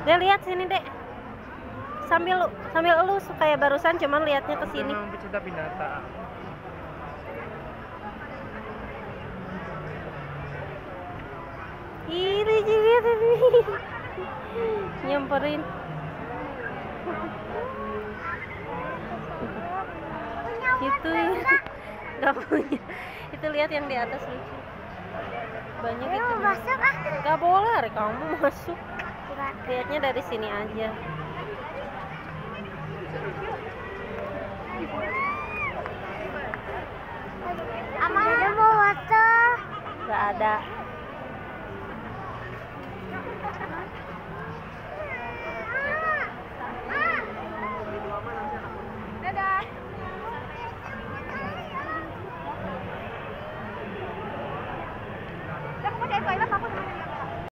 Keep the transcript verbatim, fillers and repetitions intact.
Dek, lihat sini, Dek. Sambil sambil elus kayak barusan, cuman lihatnya ke sini. Memang pecinta binatang. Iri lihat ini. Nyamperin. Itu nggak punya. Itu lihat yang di atas lucu. Banyak itu. Masuk ah. Nggak boleh, Ari, kamu masuk. Lihatnya dari sini aja. Ama ada mau foto. Nggak ada.